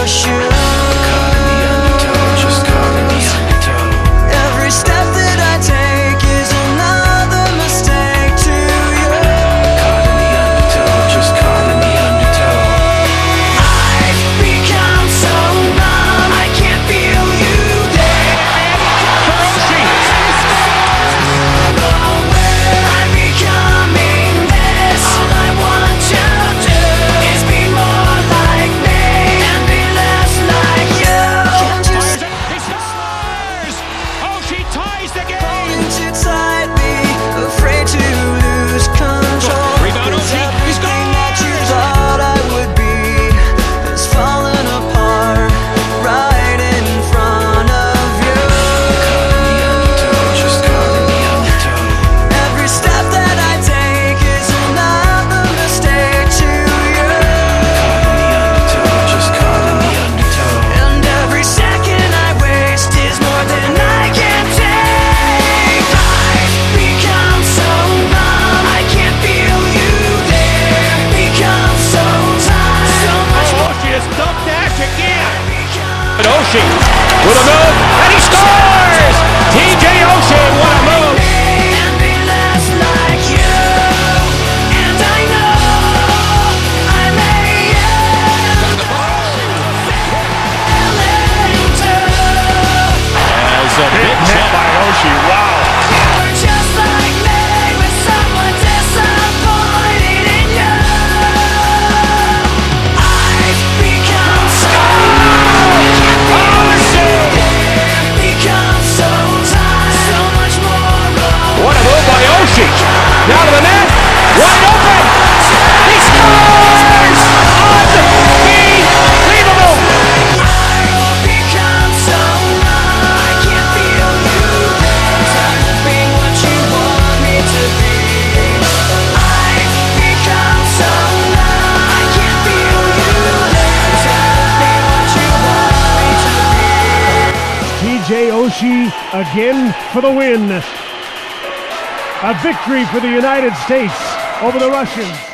shoes. Caught in the undertow, just caught in the undertow. Every step that I take is another mistake to you. Caught in the undertow, just caught in the undertow. I've become so numb, I can't feel you there. For Oshie. I'm becoming this. All I want to do is be more like me and be less like you. Can't you see He scores! Oshie ties the game! holding too tightly, afraid to lose control? Rebound, Oshie. He Everything that you scores! thought I would be has fallen apart right in front of you. Caught in the undertow, just caught in the undertow. Every step that I take is another mistake to you. Caught in the undertow, just caught in the undertow. And every second I waste is more than I can take. I've become so numb, I can't feel you there. Become so tired, so much more. Oshie is dumped dash again! Become And Oshie with a move, and he scores! TJ Oshie, what a move! and be less like you. And I know I may end up failing to. As a big hit by Oshie, wow! You're just like me, with someone disappointed in you. I've become so become so tired, so much more of What a move by Oshie! Down to the net, wide open! He scores! Unbelievable! I've become so numb, I can't feel you there. Tired of being what you want me to be. I've become so numb, I can't feel you there. Tired of being what you want me to be. TJ Oshie again for the win. A victory for the United States over the Russians.